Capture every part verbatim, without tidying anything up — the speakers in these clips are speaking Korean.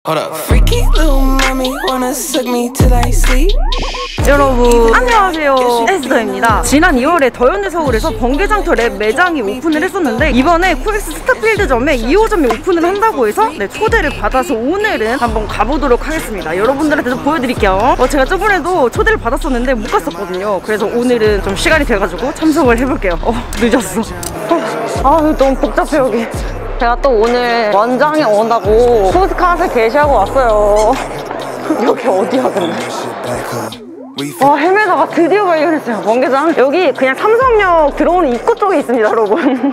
여러분 안녕하세요, 에스더입니다. 지난 이월에 더현대 서울에서 번개장터 랩 매장이 오픈을 했었는데 이번에 코엑스 스타필드점에 이 호점이 오픈을 한다고 해서 네, 초대를 받아서 오늘은 한번 가보도록 하겠습니다. 여러분들한테 좀 보여드릴게요. 어, 제가 저번에도 초대를 받았었는데 못 갔었거든요. 그래서 오늘은 좀 시간이 돼가지고 참석을 해볼게요. 어, 늦었어. 어, 아 너무 복잡해 여기. 제가 또 오늘 원장에 온다고 푸드카트에 게시하고 왔어요. 여기 어디야 근데? 와, 헤매다가 드디어 발견했어요. 번개장. 여기 그냥 삼성역 들어오는 입구 쪽에 있습니다, 여러분.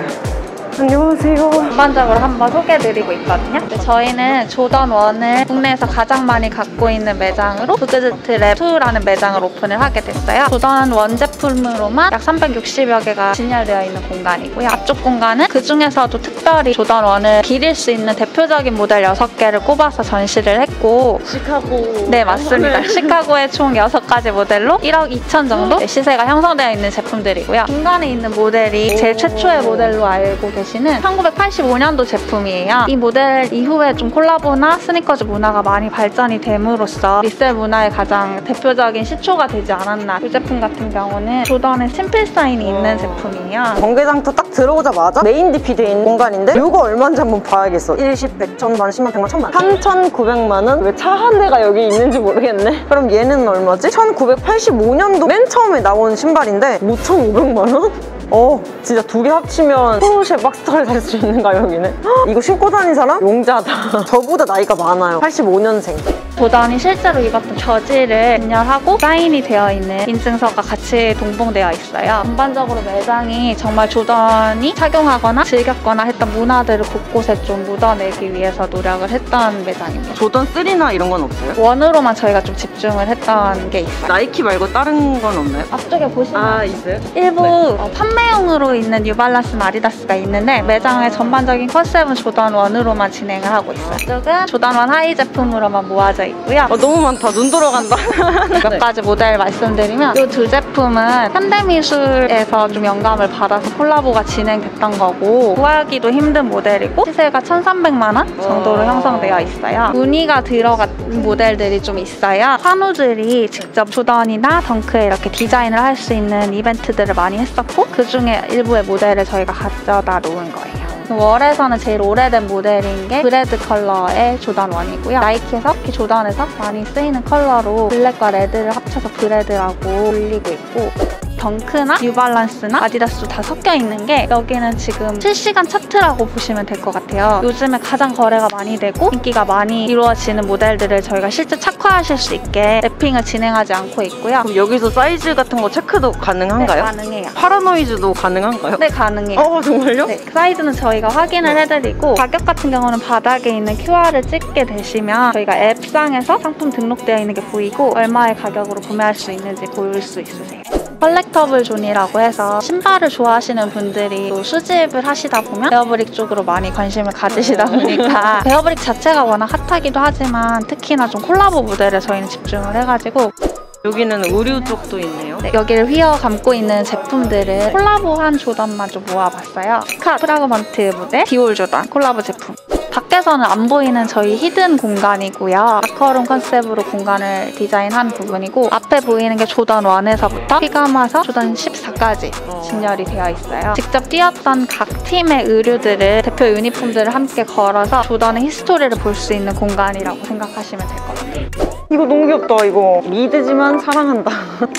안녕하세요. 전반적으로 한번 소개해드리고 있거든요. 저희는 조던 원을 국내에서 가장 많이 갖고 있는 매장으로 푸드스트 랩 투라는 매장을 오픈을 하게 됐어요. 조던 원 제품으로만 약 삼백육십여 개가 진열되어 있는 공간이고요. 앞쪽 공간은 그 중에서도 특별히 조던 원을 기릴 수 있는 대표적인 모델 여섯 개를 꼽아서 전시를 했고, 시카고. 네, 맞습니다. 시카고의 총 여섯 가지 모델로 일억 이천 정도 시세가 형성되어 있는 제품들이고요. 중간에 있는 모델이 제일 최초의 모델로 알고 계십니다. 천구백팔십오 년도 제품이에요. 이 모델 이후에 좀 콜라보나 스니커즈 문화가 많이 발전이 됨으로써 리셀 문화의 가장 대표적인 시초가 되지 않았나. 이 제품 같은 경우는 조던의 심플 사인이 있는 제품이에요. 번개장터 딱 들어오자마자 메인 디피 돼 있는 공간인데 이거 얼마인지 한번 봐야겠어. 일, 십, 백, 천, 만, 십만, 백만, 천만. 삼천구백만 원? 왜 차 한 대가 여기 있는지 모르겠네. 그럼 얘는 얼마지? 천구백팔십오 년도 맨 처음에 나온 신발인데 오천오백만 원? 어, 진짜 두 개 합치면 포르쉐 박스타를 살 수 있는가 여기는? 헉, 이거 신고 다닌 사람? 용자다. 저보다 나이가 많아요. 팔십오 년생. 조던이 실제로 입었던 저지를 진열하고 사인이 되어 있는 인증서가 같이 동봉되어 있어요. 전반적으로 매장이 정말 조던이 착용하거나 즐겼거나 했던 문화들을 곳곳에 좀 묻어내기 위해서 노력을 했던 매장입니다. 조던 쓰리나 이런 건 없어요? 원으로만 저희가 좀 집중을 했던 게 있어요. 나이키 말고 다른 건 없나요? 앞쪽에 보시면 아, 있어요? 일부 네. 어, 판매용으로 있는 뉴발란스나 아디다스가 있는데 매장의 전반적인 컨셉은 조던 원으로만 진행을 하고 있어요. 이쪽은 조던 원 하이 제품으로만 모아져 있고요. 어, 너무 많다. 눈 돌아간다. 몇 네. 가지 모델 말씀드리면 이 두 제품은 현대미술에서 좀 영감을 받아서 콜라보가 진행됐던 거고 구하기도 힘든 모델이고 시세가 천삼백만 원 정도로 와. 형성되어 있어요. 무늬가 들어간 모델들이 좀 있어요. 환우들이 직접 조던이나 덩크에 이렇게 디자인을 할 수 있는 이벤트들을 많이 했었고 그 중에 일부의 모델을 저희가 가져다 놓은 거예요. 월에서는 제일 오래된 모델인 게 브레드 컬러의 조던 원이고요. 나이키에서 특히 조던에서 많이 쓰이는 컬러로 블랙과 레드를 합쳐서 브레드라고 불리고 있고, 덩크나 뉴발란스나 아디다스도 다 섞여 있는 게 여기는 지금 실시간 차트라고 보시면 될 것 같아요. 요즘에 가장 거래가 많이 되고 인기가 많이 이루어지는 모델들을 저희가 실제 착화하실 수 있게 랩핑을 진행하지 않고 있고요. 그럼 여기서 사이즈 같은 거 체크도 가능한가요? 네, 가능해요. 파라노이즈도 가능한가요? 네, 가능해요. 어, 정말요? 네, 사이즈는 저희가 확인을 네. 해드리고 가격 같은 경우는 바닥에 있는 큐알을 찍게 되시면 저희가 앱상에서 상품 등록되어 있는 게 보이고 얼마의 가격으로 구매할 수 있는지 보일 수 있으세요. 컬렉터블 존이라고 해서 신발을 좋아하시는 분들이 또 수집을 하시다 보면 베어브릭 쪽으로 많이 관심을 가지시다 보니까 베어브릭 자체가 워낙 핫하기도 하지만 특히나 좀 콜라보 무대를 저희는 집중을 해가지고 여기는 의류 쪽도 있네요. 네, 여기를 휘어 감고 있는 제품들을 콜라보한 조던만 좀 모아봤어요. 스카 프라그먼트 모델, 디올 조던 콜라보 제품. 밖에서는 안 보이는 저희 히든 공간이고요. 아커룸 컨셉으로 공간을 디자인한 부분이고 앞에 보이는 게 조던 원에서부터 피가마서 조던 십사까지 진열이 되어 있어요. 직접 뛰었던 각 팀의 의류들을 대표 유니폼들을 함께 걸어서 조던의 히스토리를 볼 수 있는 공간이라고 생각하시면 될 것 같아요. 이거 너무 귀엽다. 이거 미드지만 사랑한다.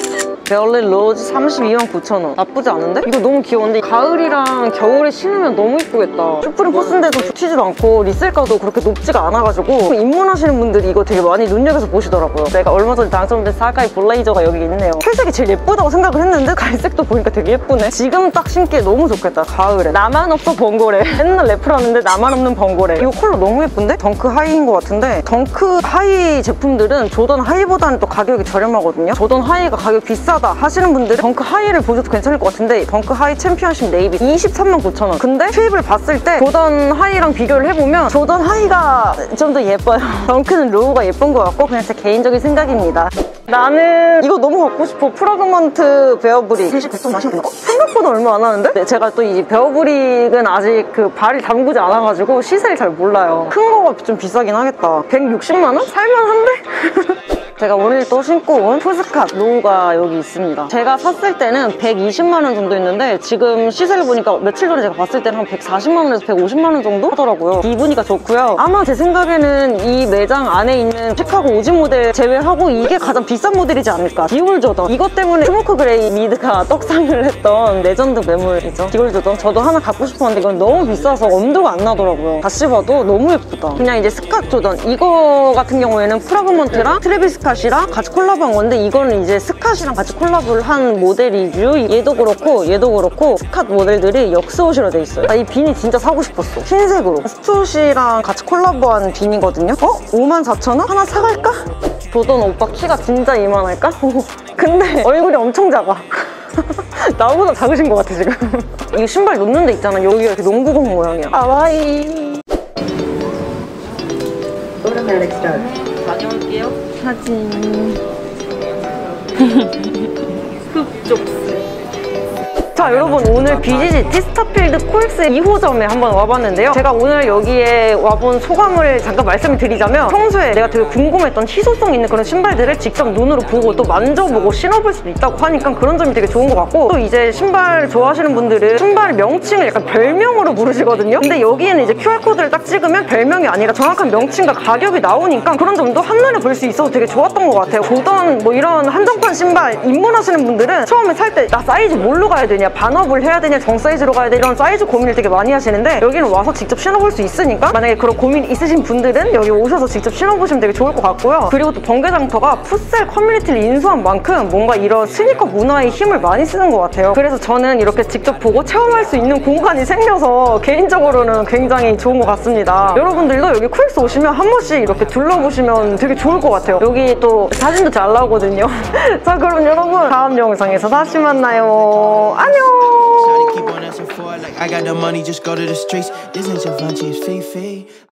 베얼리 로즈 삼십이만 구천 원. 나쁘지 않은데? 이거 너무 귀여운데 가을이랑 겨울에 신으면 너무 이쁘겠다. 슈프림 포스인데도 붙이지도 않고 리셀가도 그렇게 높지가 않아가지고 입문하시는 분들이 이거 되게 많이 눈여겨서 보시더라고요. 내가 얼마 전에 당첨된 사가이 블레이저가 여기 있네요. 회색이 제일 예쁘다고 생각을 했는데 갈색도 보니까 되게 예쁘네. 지금 딱 신기에 너무 좋겠다. 가을에. 나만 없어 번고래. 맨날 래프를 하는데 나만 없는 번고래. 이거 컬러 너무 예쁜데? 덩크 하이인 것 같은데 덩크 하이 제품들은 조던 하이보다는 또 가격이 저렴하거든요. 조던 하이가 가격 비싸 하시는 분들은 덩크 하이를 보셔도 괜찮을 것 같은데 덩크 하이 챔피언십 네이비 이십삼만 구천 원. 근데 수입을 봤을 때 조던 하이랑 비교를 해보면 조던 하이가 좀 더 예뻐요. 덩크는 로우가 예쁜 것 같고 그냥 제 개인적인 생각입니다. 나는 이거 너무 갖고 싶어. 프라그먼트 베어브릭. 셋이 백 점 마시는 거? 생각보다 얼마 안 하는데? 네, 제가 또 이 베어브릭은 아직 그 발이 담그지 않아가지고 시세를 잘 몰라요. 큰 거가 좀 비싸긴 하겠다. 백육십만 원? 살만한데? 제가 오늘 또 신고 온 푸스캇 로우가 여기 있습니다. 제가 샀을 때는 백이십만 원 정도 했는데 지금 시세를 보니까 며칠 전에 제가 봤을 때는 한 백사십만 원에서 백오십만 원 정도 하더라고요. 입으니까 좋고요. 아마 제 생각에는 이 매장 안에 있는 시카고 오지 모델 제외하고 이게 가장 비싼 모델이지 않을까. 디올 조던. 이것 때문에 스모크 그레이 미드가 떡상을 했던 레전드 매물이죠. 디올 조던. 저도 하나 갖고 싶었는데 이건 너무 비싸서 엄두가 안 나더라고요. 다시 봐도 너무 예쁘다. 그냥 이제 스캇 조던. 이거 같은 경우에는 프라그먼트랑 트래비스 스캇이랑 같이 콜라보한 건데 이거는 이제 스캇이랑 같이 콜라보를 한 모델이죠. 얘도 그렇고 얘도 그렇고 스캇 모델들이 역스옷이라 돼 있어요. 나 이 비니 진짜 사고 싶었어. 흰색으로. 스투시랑 같이 콜라보한 비니거든요. 어? 오만 사천 원? 하나 사갈까? 조던 오빠 키가 진짜 이만할까? 근데 얼굴이 엄청 작아. 나보다 작으신 것 같아 지금. 이거 신발 놓는 데 있잖아. 여기가 이렇게 농구공 모양이야. 아와이. 다녀올게요. 사진. 흡족스. 자 여러분, 오늘 비지지 티스타필드 코엑스 이 호점에 한번 와봤는데요. 제가 오늘 여기에 와본 소감을 잠깐 말씀을 드리자면, 평소에 내가 되게 궁금했던 희소성 있는 그런 신발들을 직접 눈으로 보고 또 만져보고 신어볼 수도 있다고 하니까 그런 점이 되게 좋은 것 같고, 또 이제 신발 좋아하시는 분들은 신발 명칭을 약간 별명으로 부르시거든요. 근데 여기에는 이제 큐알코드를 딱 찍으면 별명이 아니라 정확한 명칭과 가격이 나오니까 그런 점도 한눈에 볼 수 있어서 되게 좋았던 것 같아요. 조던 뭐 이런 한정판 신발 입문하시는 분들은 처음에 살 때 나 사이즈 뭘로 가야 되냐, 반업을 해야 되냐, 정 사이즈로 가야 되냐, 이런 사이즈 고민을 되게 많이 하시는데 여기는 와서 직접 신어볼 수 있으니까 만약에 그런 고민 있으신 분들은 여기 오셔서 직접 신어보시면 되게 좋을 것 같고요. 그리고 또 번개장터가 풋살 커뮤니티를 인수한 만큼 뭔가 이런 스니커 문화에 힘을 많이 쓰는 것 같아요. 그래서 저는 이렇게 직접 보고 체험할 수 있는 공간이 생겨서 개인적으로는 굉장히 좋은 것 같습니다. 여러분들도 여기 코엑스 오시면 한 번씩 이렇게 둘러보시면 되게 좋을 것 같아요. 여기 또 사진도 잘 나오거든요. 자, 그럼 여러분 다음 영상에서 다시 만나요. 안녕. Keep on asking for it like I got the money, just go to the streets. This ain't your fun, it's fake, fake.